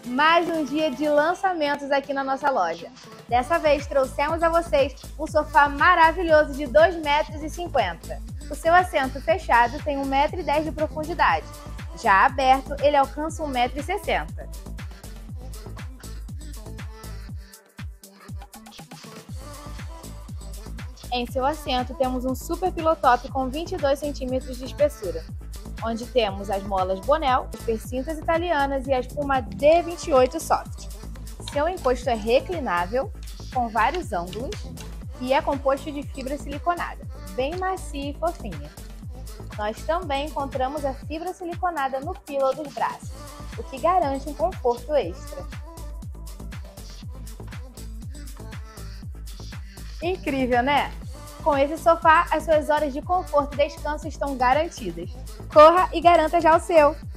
Mais um dia de lançamentos aqui na nossa loja. Dessa vez trouxemos a vocês um sofá maravilhoso de 2,50 m. O seu assento fechado tem 1,10 m de profundidade. Já aberto, ele alcança 1,60 m. Em seu assento temos um super pillow top com 22 cm de espessura, onde temos as molas Bonel, as percintas italianas e a espuma D28 Soft. Seu encosto é reclinável, com vários ângulos, e é composto de fibra siliconada, bem macia e fofinha. Nós também encontramos a fibra siliconada no pillow dos braços, o que garante um conforto extra. Incrível, né? Com esse sofá, as suas horas de conforto e descanso estão garantidas. Corra e garanta já o seu!